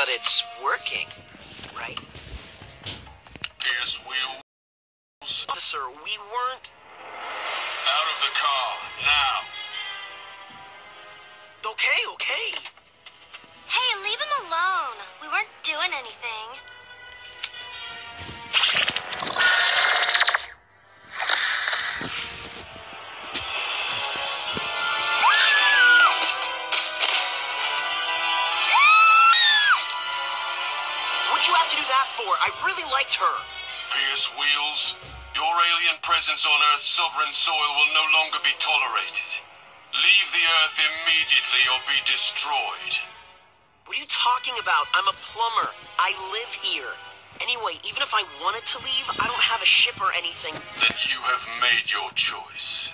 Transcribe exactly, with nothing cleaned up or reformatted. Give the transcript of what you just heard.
But it's working, right? Pierce Wheels. Officer, we weren't... Out of the car, now. Okay, okay. Hey, leave him alone. We weren't doing anything. What'd you have to do that for? I really liked her. Pierce Wheels, your alien presence on Earth's sovereign soil will no longer be tolerated. Leave the Earth immediately or be destroyed. What are you talking about? I'm a plumber. I live here. Anyway, even if I wanted to leave, I don't have a ship or anything. Then you have made your choice.